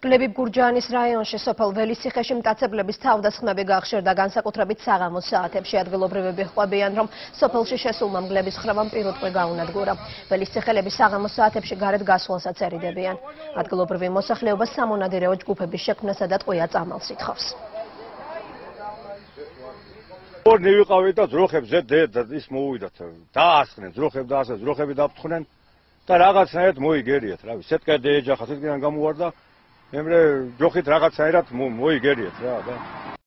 მგლები გურჯაანის რაიონში სოფელ ველისციხეში მტაცებლების თავდასხმები გახშირდა-განსაკუთრებით საღამოს საათებში ადგილობრივები ჰყვებიან, რომ სოფელში შესულმა მგლების ხროვამ პირუტყვი გაუნადგურა. ველისციხელები საღამოს საათებში გარეთ გასვლასაც ერიდებიან. ადგილობრივი მოსახლეობა სამონადირეო ჯგუფების შექმნასა და ტყვია-წამალს ითხოვს. ორნი ვიყავით და ძროხებს ის მოვიდათ. დაასხნენ, ძროხები დაფრთხნენ და რაღაცნაირად მოიგერიათ, რავი, სეტკადე ეჯახა, სეტკიდან გამოვარდა. მერე ჯოხით რაღაცნაირად მოიგერიათ რა და